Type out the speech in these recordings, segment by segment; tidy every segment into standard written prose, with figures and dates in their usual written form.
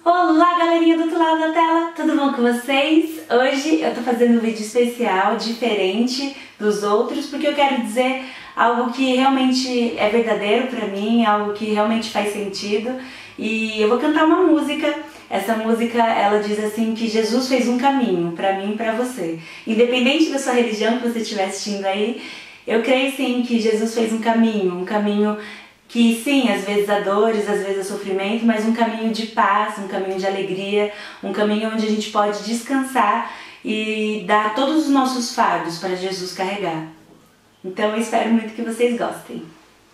Olá, galerinha do outro lado da tela, tudo bom com vocês? Hoje eu tô fazendo um vídeo especial, diferente dos outros, porque eu quero dizer algo que realmente é verdadeiro pra mim, algo que realmente faz sentido. E eu vou cantar uma música. Essa música, ela diz assim que Jesus fez um caminho pra mim e pra você. Independente da sua religião que você estiver assistindo aí, eu creio sim que Jesus fez um caminho que sim, às vezes há dores, às vezes há sofrimento, mas um caminho de paz, um caminho de alegria, um caminho onde a gente pode descansar e dar todos os nossos fardos para Jesus carregar. Então eu espero muito que vocês gostem.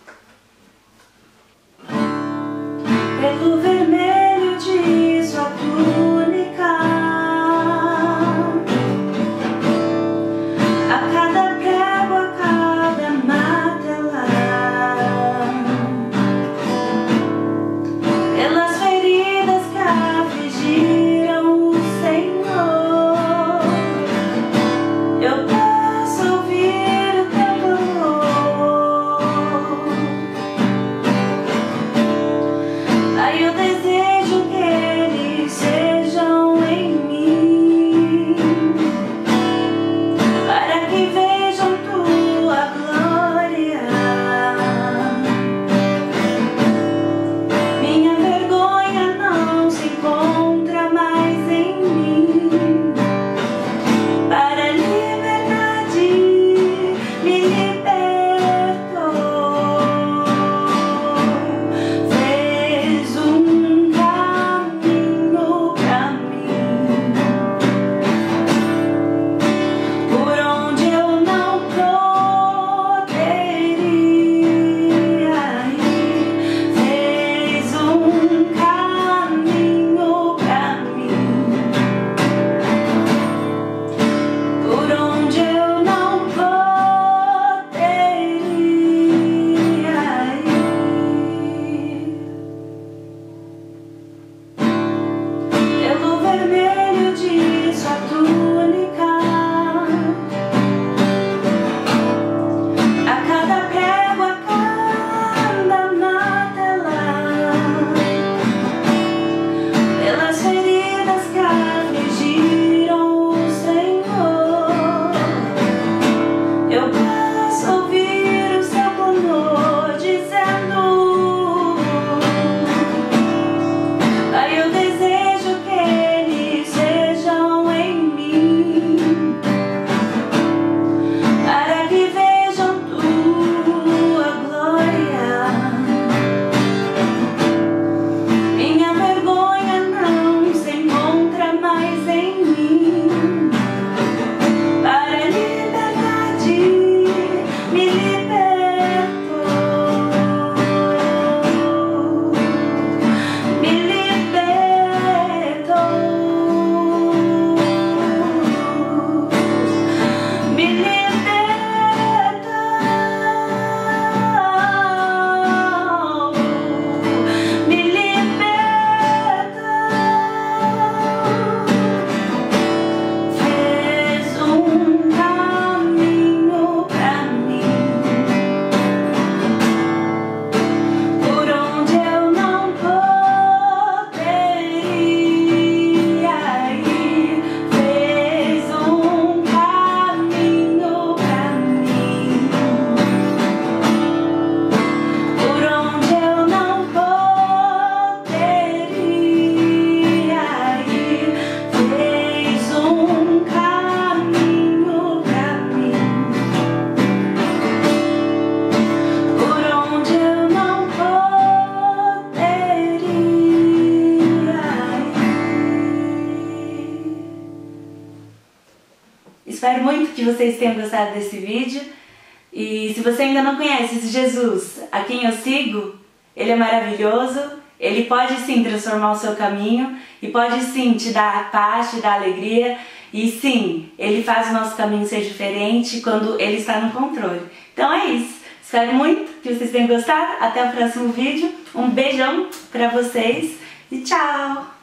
Pelo vermelho de sua túnica, a cada prego, a cada martela, pelas feridas que afligiram o Senhor, eu posso ouvir o teu clamor. Aí eu desejo que eles sejam em mim, para que vejam tua glória. Minha vergonha não se encontra mais em mim, para a liberdade me libertou. Fez um caminho pra mim, por onde eu não poderia ir. Fez um caminho pra mim, por onde eu não poderia ir. Pelo vermelho de sua túnica, a cada prego, a cada martela, pelas feridas que afligiram o Senhor, eu posso ouvir o seu clamor dizendo: aí eu desejo que eles sejam em mim, para que vejam tua glória. Minha vergonha não se encontra mais em mim, para a liberdade me libertou. Me libertou. Me libertou. Me libertou. Fez um caminho pra mim, por onde eu não poderia ir. Fez um caminho pra mim, por onde eu não poderia ir. Fez um caminho pra mim, por onde eu não poderia ir. Espero muito que vocês tenham gostado desse vídeo. E se você ainda não conhece esse Jesus a quem eu sigo, ele é maravilhoso, ele pode sim transformar o seu caminho e pode sim te dar paz, te dar alegria. E sim, ele faz o nosso caminho ser diferente quando ele está no controle. Então é isso. Espero muito que vocês tenham gostado. Até o próximo vídeo. Um beijão pra vocês e tchau!